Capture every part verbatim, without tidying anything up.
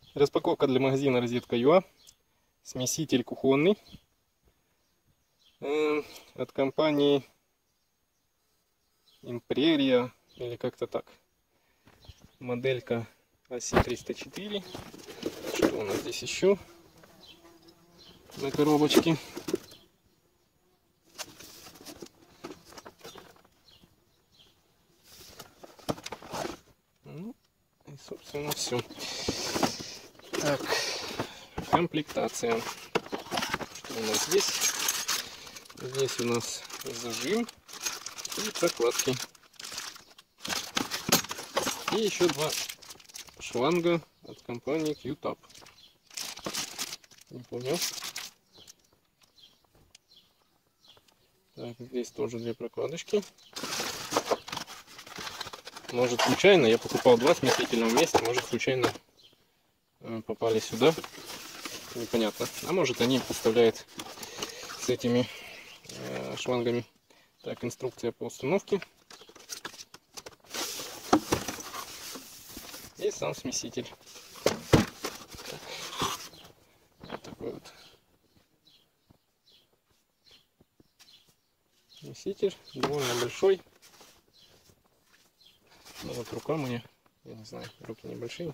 Распаковка для магазина Розетка точка ю а. Смеситель кухонный э, от компании Imperia, или как-то так. Моделька оси триста четыре. Что у нас здесь еще на коробочке? Ну, и собственно все. Так, комплектация. Что у нас здесь? Здесь у нас зажим и прокладки. И еще два шланга от компании Q-Tap. Не понял. Так, здесь тоже две прокладочки. Может случайно, я покупал два смесителя вместе, может случайно попали сюда. Непонятно. А может они поставляют с этими э, шлангами. Так, инструкция по установке. И сам смеситель. Вот такой вот смеситель. Довольно большой. Ну, вот рука мне, я не знаю, руки небольшие.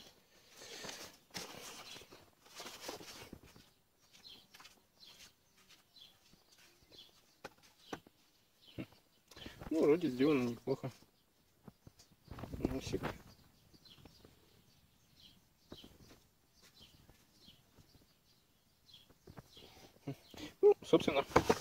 Ну, вроде сделано неплохо. Носик. Ну, собственно,